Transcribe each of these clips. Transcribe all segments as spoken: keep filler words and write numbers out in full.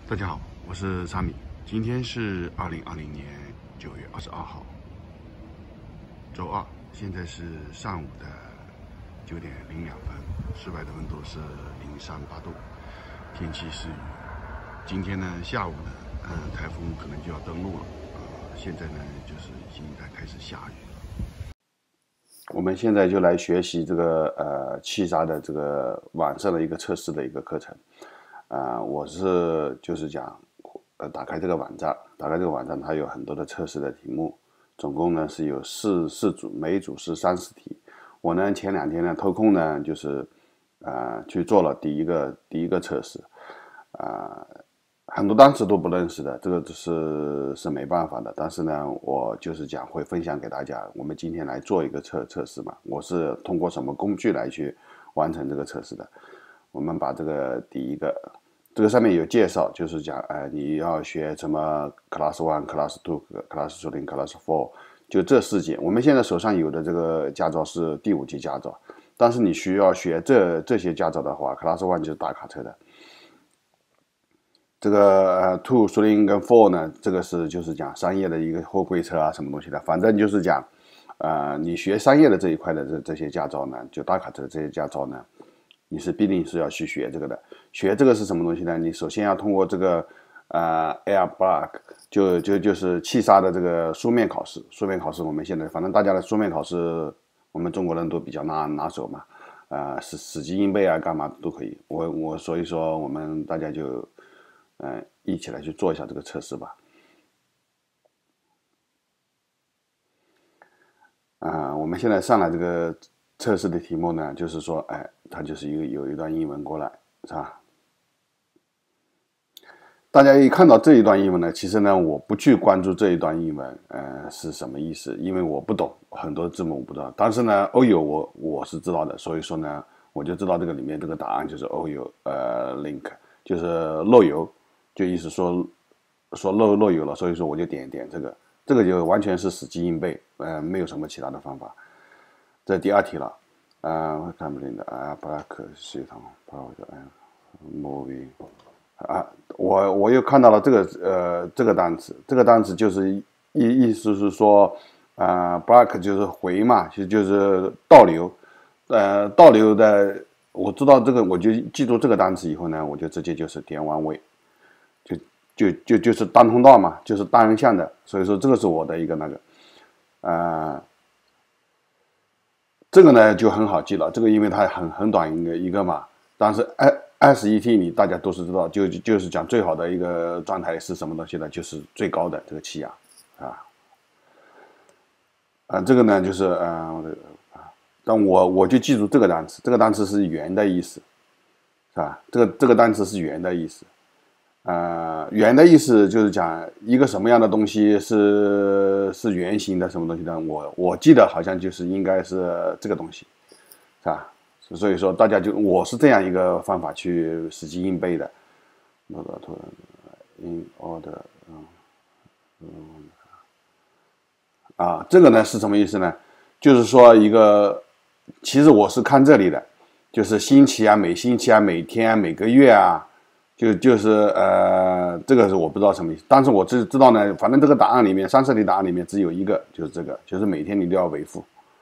大家好，我是沙米，今天是二零二零年九月二十二号，周二，现在是上午的九点零两分，室外的温度是零三八度，天气是雨。今天呢，下午呢，嗯，台风可能就要登陆了，呃，现在呢，就是已经在开始下雨了。我们现在就来学习这个呃气闸的这个网上的一个测试的一个课程。呃，我是就是讲，呃，打开这个网站，打开这个网站，它有很多的测试的题目，总共呢是有四四组，每一组是三十题。我呢前两天呢抽空呢就是呃去做了第一个第一个测试，啊、呃，很多单词都不认识的，这个是是没办法的。但是呢，我就是讲会分享给大家。我们今天来做一个测测试嘛，我是通过什么工具来去完成这个测试的？我们把这个第一个，这个上面有介绍，就是讲，哎、呃，你要学什么 Class One、Class Two、Class Three、Class Four， 就这四节。我们现在手上有的这个驾照是第五级驾照，但是你需要学这这些驾照的话 ，Class One 就是大卡车的。这个呃 Two、Three 跟 Four 呢，这个是就是讲商业的一个货柜车啊，什么东西的，反正就是讲，呃，你学商业的这一块的这这些驾照呢，就大卡车的这些驾照呢。你是必定是要去学这个的，学这个是什么东西呢？你首先要通过这个呃 Air Block， 就就就是气刹的这个书面考试。书面考试我们现在反正大家的书面考试，我们中国人都比较拿拿手嘛，呃，死死记硬背啊，干嘛都可以。我我所以说我们大家就呃一起来去做一下这个测试吧。啊、呃，我们现在上来这个测试的题目呢，就是说，哎，它就是一个有一段英文过来，是吧？大家一看到这一段英文呢，其实呢，我不去关注这一段英文，呃，是什么意思，因为我不懂很多字母我不知道。但是呢 ，O U 我我是知道的，所以说呢，我就知道这个里面这个答案就是 O U， 呃 ，link 就是漏油，就意思说说漏漏油了，所以说我就点点这个，这个就完全是死记硬背，呃，没有什么其他的方法。这第二题了，呃，看不懂的啊，布拉克系统，包括哎 ，movie 啊，我我又看到了这个呃这个单词，这个单词就是意意思是说，啊 ，block 就是回嘛，其实就是倒流，呃，倒流的，我知道这个，我就记住这个单词以后呢，我就直接就是点弯位，就就就就是单通道嘛，就是单向的，所以说这个是我的一个那个，呃。这个呢就很好记了，这个因为它很很短一个一个嘛，但是 S E T 你大家都是知道，就就是讲最好的一个状态是什么东西呢？就是最高的这个气压啊，啊这个呢就是呃啊，但我我就记住这个单词，这个单词是圆的意思，是吧？这个这个单词是圆的意思。呃，圆的意思就是讲一个什么样的东西是是圆形的，什么东西呢？我我记得好像就是应该是这个东西，是吧？所以说大家就我是这样一个方法去死记硬背的。那个 in order， 嗯嗯啊，这个呢是什么意思呢？就是说一个，其实我是看这里的，就是星期啊、每星期啊、每天啊、每个月啊。就就是呃，这个是我不知道什么意思，但是我只知道呢，反正这个答案里面，三十题答案里面只有一个，就是这个，就是每天你都要维护。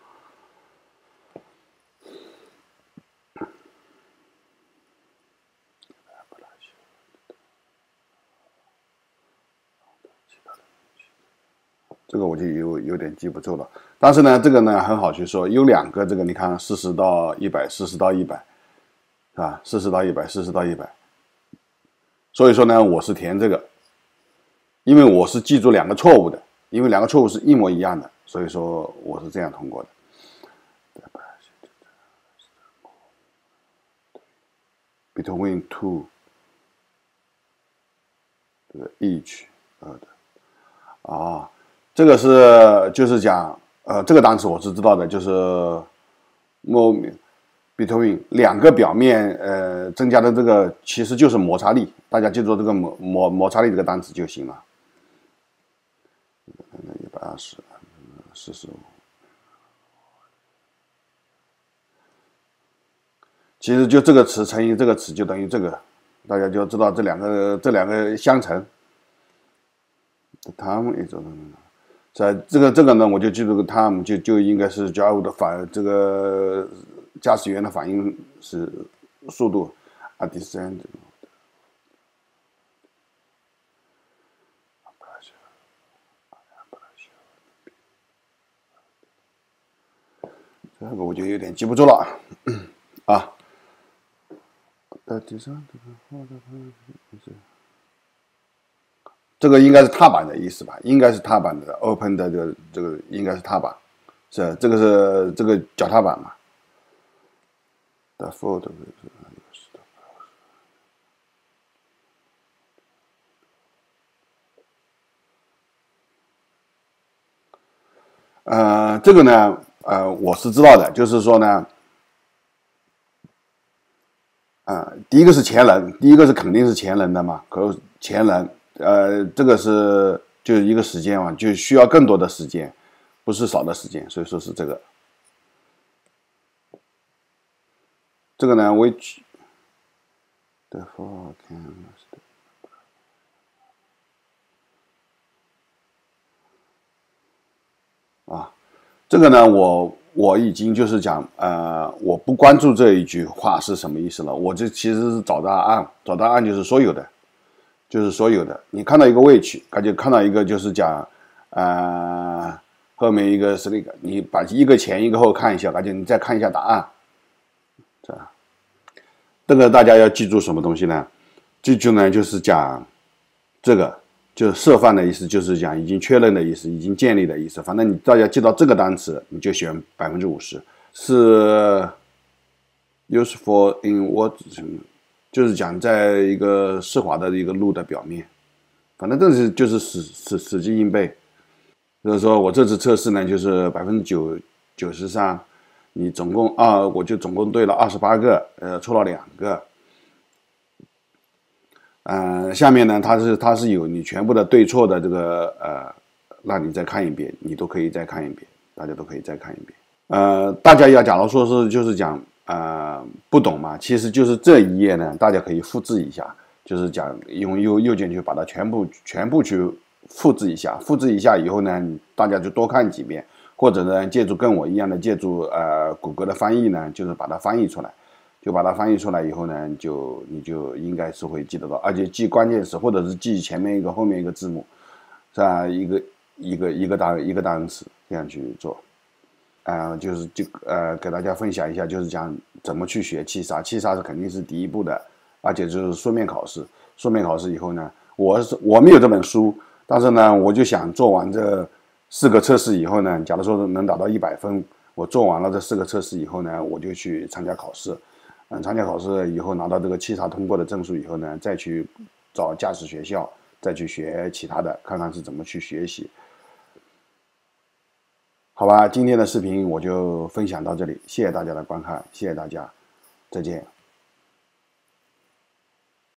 这个我就有有点记不住了，但是呢，这个呢很好去说，有两个这个，你看四十到一百，四十到一百，是吧？四十到一百，四十到一百。所以说呢，我是填这个，因为我是记住两个错误的，因为两个错误是一模一样的，所以说我是这样通过的。Between two， 这个 each 呃的啊，这个是就是讲呃这个单词我是知道的，就是 more between 两个表面呃增加的这个其实就是摩擦力，大家记住这个摩摩摩擦力这个单词就行了。一百二十，四十五。其实就这个词乘以这个词就等于这个， 大家就知道这两个这两个相乘。time is 在这个这个呢，我就记住个 time 就就应该是 drive 的反这个驾驶员的反应是速度 ，a descent。这个我就有点记不住了啊。这个应该是踏板的意思吧？应该是踏板的 ，open 的这个这个应该是踏板，是这个是这个脚踏板嘛 ？The foot 呃，这个呢，呃，我是知道的，就是说呢，啊、呃，第一个是前轮，第一个是肯定是前轮的嘛，可前轮，呃，这个是就是一个时间嘛，就需要更多的时间，不是少的时间，所以说是这个。这个呢 ，which the four can 啊，这个呢，我我已经就是讲，呃，我不关注这一句话是什么意思了。我这其实是找答案，找答案就是所有的，就是所有的。你看到一个 which， 感觉看到一个就是讲，呃，后面一个是那个，你把一个前一个后看一下，感觉你再看一下答案，这样。这个大家要记住什么东西呢？记住呢，就是讲这个。就是示范的意思，就是讲已经确认的意思，已经建立的意思。反正你大家记到这个单词，你就选百分之五十。是 useful in what， 就是讲在一个湿滑的一个路的表面。反正这是就是死死死记硬背。所以说我这次测试呢，就是百分之九九十三，你总共啊，我就总共对了二十八个，呃，错了两个。呃，下面呢，它是它是有你全部的对错的这个呃，让你再看一遍，你都可以再看一遍，大家都可以再看一遍。呃，大家要假如说是就是讲呃不懂嘛，其实就是这一页呢，大家可以复制一下，就是讲用右右键去把它全部全部去复制一下，复制一下以后呢，大家就多看几遍，或者呢借助跟我一样的借助呃谷歌的翻译呢，就是把它翻译出来。就把它翻译出来以后呢，就你就应该是会记得到，而且记关键词或者是记前面一个后面一个字母，是吧？一个一个一个单一个单词这样去做，啊、呃，就是就呃给大家分享一下，就是讲怎么去学七杀，七杀是肯定是第一步的，而且就是书面考试，书面考试以后呢，我是我没有这本书，但是呢，我就想做完这四个测试以后呢，假如说能达到一百分，我做完了这四个测试以后呢，我就去参加考试。嗯，参加考试以后拿到这个七杀通过的证书以后呢，再去找驾驶学校，再去学其他的，看看是怎么去学习。好吧，今天的视频我就分享到这里，谢谢大家的观看，谢谢大家，再见。